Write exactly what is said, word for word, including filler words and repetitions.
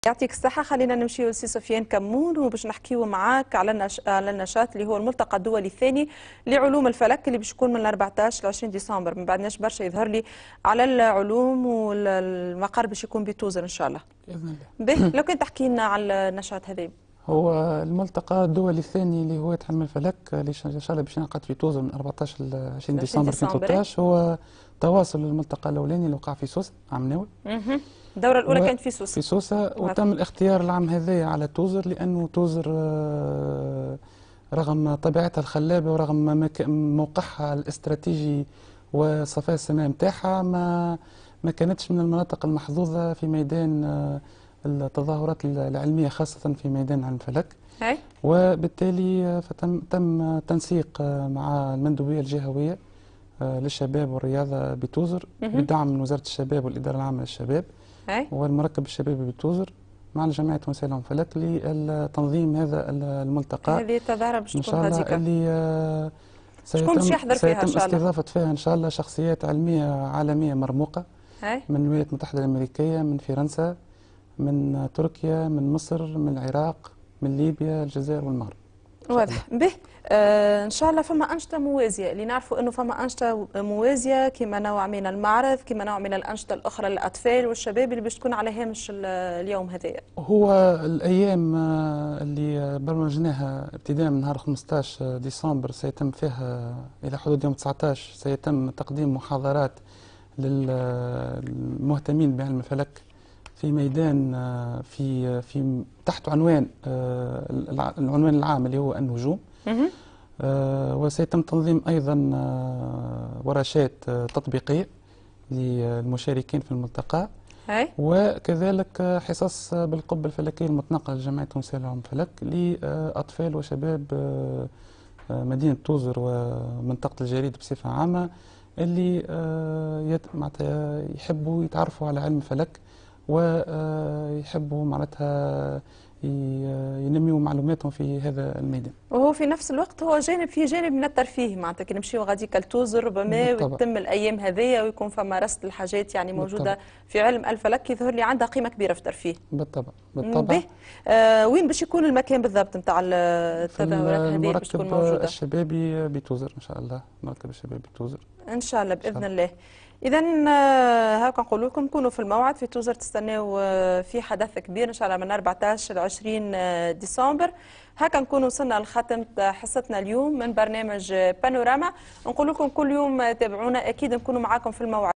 يعطيك الصحة. خلينا نمشيو لسي سفيان كمون وباش نحكيو معاك على النش... على النشاط اللي هو الملتقى الدولي الثاني لعلوم الفلك اللي باش يكون من أربعطاش ل عشرين ديسمبر. ما بعدناش برشا يظهر لي على العلوم والمقر باش يكون بتوزر ان شاء الله باذن الله. به لو كان تحكي لنا على النشاط هذا. هو الملتقى الدولي الثاني اللي هو علم الفلك اللي ان شاء الله باش ينعقد في توزر من أربعطاش ل عشرين ديسمبر ألفين وثلاثطاش، هو تواصل الملتقى الاولاني اللي وقع في سوسه عام ناوي. الدورة الأولى و... كانت في سوسة. في سوسة، وتم الاختيار العام هذايا على توزر لأنه توزر رغم طبيعتها الخلابة ورغم مك... موقعها الاستراتيجي وصفاء السماء نتاعها ما ما كانتش من المناطق المحظوظة في ميدان التظاهرات العلمية، خاصة في ميدان علم الفلك. هاي. وبالتالي فتم تم تنسيق مع المندوبية الجهوية للشباب والرياضة بتوزر بدعم من وزارة الشباب والإدارة العامة للشباب والمركب الشبابي بتوزر مع جمعية وسائل علم الفلك لتنظيم هذا الملتقى. هذه التظاهرة باش تكون هذيك اللي شكون باش يحضر فيها ان شاء الله؟ استضافة فيها ان شاء الله شخصيات علمية عالمية مرموقة هاي. من الولايات المتحدة الأمريكية، من فرنسا، من تركيا، من مصر، من العراق، من ليبيا، الجزائر والمغرب. واضح به. آه ان شاء الله فما انشطه موازيه اللي نعرفوا انه فما انشطه موازيه كما نوع من المعرض، كما نوع من الانشطه الاخرى للاطفال والشباب اللي باش تكون على هامش اليوم هذايا. هو الايام اللي برمجناها ابتداء من نهار خمسطاش ديسمبر سيتم فيها الى حدود يوم تسعطاش سيتم تقديم محاضرات للمهتمين بعلم الفلك في ميدان في في تحت عنوان العنوان العام اللي هو النجوم. وسيتم تنظيم ايضا ورشات تطبيقيه للمشاركين في الملتقى، وكذلك حصص بالقبه الفلكيه المتنقله لجمعيه وسائل علم الفلك لاطفال وشباب مدينه توزر ومنطقه الجريد بصفه عامه اللي يحبوا يتعرفوا على علم الفلك ويحبوا معناتها ينميوا معلوماتهم في هذا الميدان. وهو في نفس الوقت هو جانب فيه جانب من الترفيه، معناتها كي نمشيو غاديك لتوزر ربما ويتم الايام هذيا ويكون فما رصد الحاجات يعني موجوده بالطبع. في علم الفلك يظهر لي عندها قيمه كبيره في الترفيه. بالطبع بالطبع. آه وين باش يكون المكان بالضبط نتاع التظاهرات هذه باش تكون موجوده؟ المركب الشبابي بتوزر ان شاء الله، المركب الشبابي بتوزر ان شاء الله باذن الله. إذا هاكا نقول لكم كونوا في الموعد في توزر، تستناو في حدث كبير إن شاء الله من أربعطاش ل عشرين ديسمبر. هاكا نكون وصلنا لختم حصتنا اليوم من برنامج بانوراما. نقول لكم كل يوم تابعونا، أكيد نكونوا معاكم في الموعد.